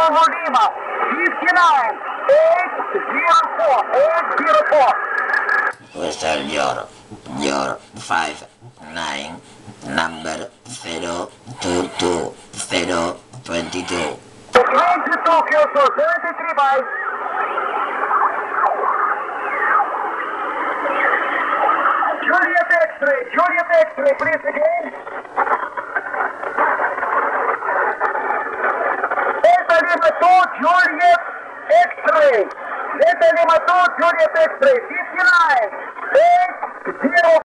Bravo Lima, 59, 804. Western Europe, 59, number 022, 022. Train to Tokyo, so 73 by. Juliet X-ray, please again. Delta Lima 2, Juliet X-ray. Delta Lima 2, Juliet X-ray, 59, 804.